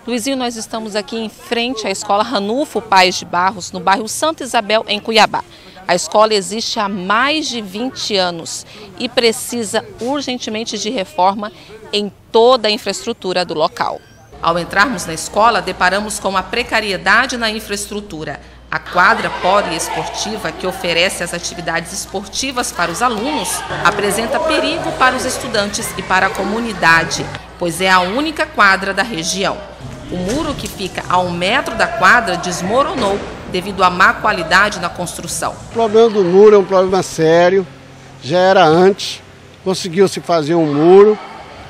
Luizinho, nós estamos aqui em frente à Escola Ranulfo Paes de Barros, no bairro Santa Isabel, em Cuiabá. A escola existe há mais de 20 anos e precisa urgentemente de reforma em toda a infraestrutura do local. Ao entrarmos na escola, deparamos com a precariedade na infraestrutura. A quadra poliesportiva, que oferece as atividades esportivas para os alunos, apresenta perigo para os estudantes e para a comunidade, pois é a única quadra da região. O muro que fica a 1 metro da quadra desmoronou devido à má qualidade na construção. O problema do muro é um problema sério, já era antes, conseguiu-se fazer um muro,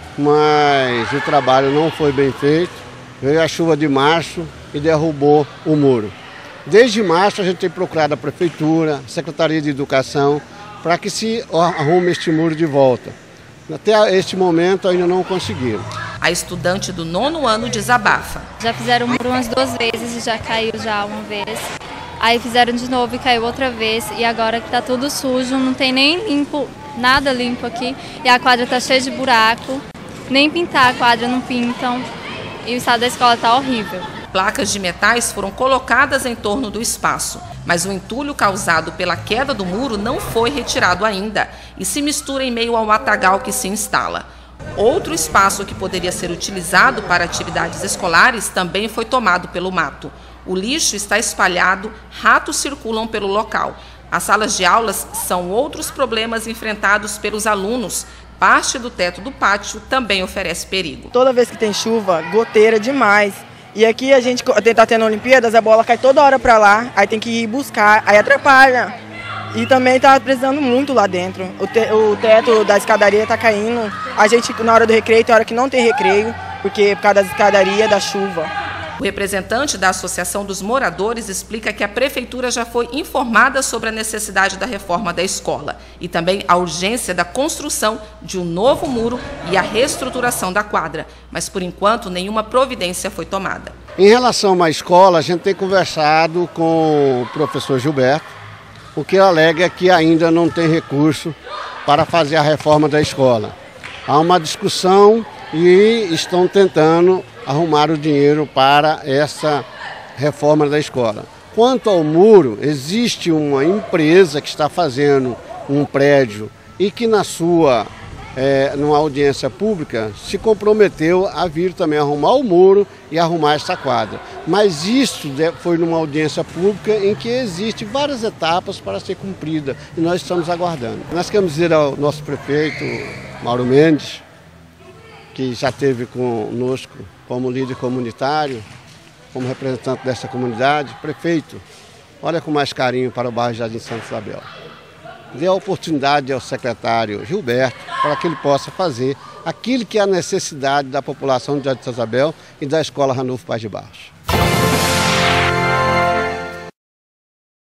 mas o trabalho não foi bem feito, veio a chuva de março e derrubou o muro. Desde março a gente tem procurado a Prefeitura, a Secretaria de Educação, para que se arrume este muro de volta. Até este momento ainda não conseguiram. A estudante do 9º ano desabafa. Já fizeram o muro umas 2 vezes e já caiu uma vez. Aí fizeram de novo e caiu outra vez. E agora que está tudo sujo, não tem nem limpo, nada limpo aqui. E a quadra está cheia de buraco. Nem pintar a quadra não pintam. E o estado da escola está horrível. Placas de metais foram colocadas em torno do espaço, mas o entulho causado pela queda do muro não foi retirado ainda e se mistura em meio ao matagal que se instala. Outro espaço que poderia ser utilizado para atividades escolares também foi tomado pelo mato. O lixo está espalhado, ratos circulam pelo local. As salas de aulas são outros problemas enfrentados pelos alunos. Parte do teto do pátio também oferece perigo. Toda vez que tem chuva, goteira demais. E aqui a gente está tendo Olimpíadas, a bola cai toda hora para lá, aí tem que ir buscar, aí atrapalha. E também está precisando muito lá dentro. O teto da escadaria está caindo. A gente, na hora do recreio, tem hora que não tem recreio, porque por causa da escadaria, da chuva. O representante da Associação dos Moradores explica que a Prefeitura já foi informada sobre a necessidade da reforma da escola e também a urgência da construção de um novo muro e a reestruturação da quadra, mas por enquanto nenhuma providência foi tomada. Em relação à escola, a gente tem conversado com o professor Gilberto, o que alega que ainda não tem recurso para fazer a reforma da escola. Há uma discussão e estão tentando arrumar o dinheiro para essa reforma da escola. Quanto ao muro, existe uma empresa que está fazendo um prédio e que numa audiência pública, se comprometeu a vir também arrumar o muro e arrumar essa quadra. Mas isso foi numa audiência pública em que existem várias etapas para ser cumprida e nós estamos aguardando. Nós queremos dizer ao nosso prefeito, Mauro Mendes, que já esteve conosco como líder comunitário, como representante dessa comunidade, prefeito, olha com mais carinho para o bairro Jardim Santa Isabel. Dê a oportunidade ao secretário Gilberto para que ele possa fazer aquilo que é a necessidade da população de Jardim Santa Isabel e da Escola Ranulfo Paes de Barros.